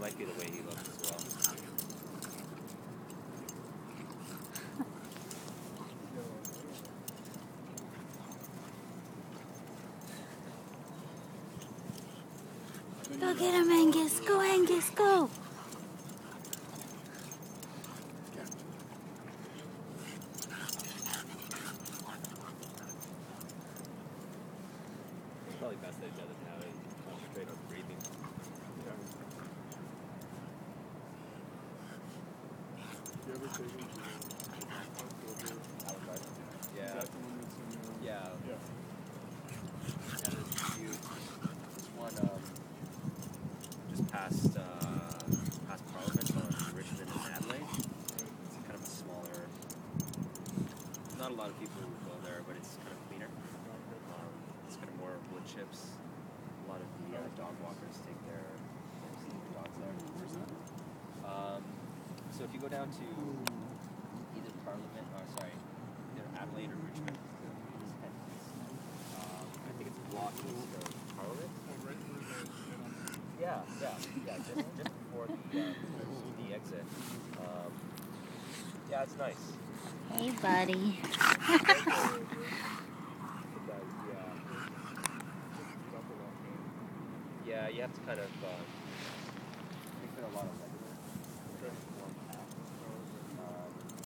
might be the way he looks as well. Go get him, Angus. Go, Angus, go. It's probably best that he doesn't have it concentrate on breathing. You ever take him to Yeah. That's the one that's in Yeah. Yeah. Yeah, there's a few. There's one just past Parliament on Richmond and Adelaide. It's kind of a smaller. Not a lot of people who go there, but it's kind of cleaner. It's kind of more wood chips. A lot of the dog walkers take their dogs there. So if you go down to either Parliament, or sorry, either Adelaide or Richmond, I think it's a block east of Parliament. Yeah, just before the exit. Yeah, it's nice. Hey, buddy. Yeah, you have to kind of. There's been a lot of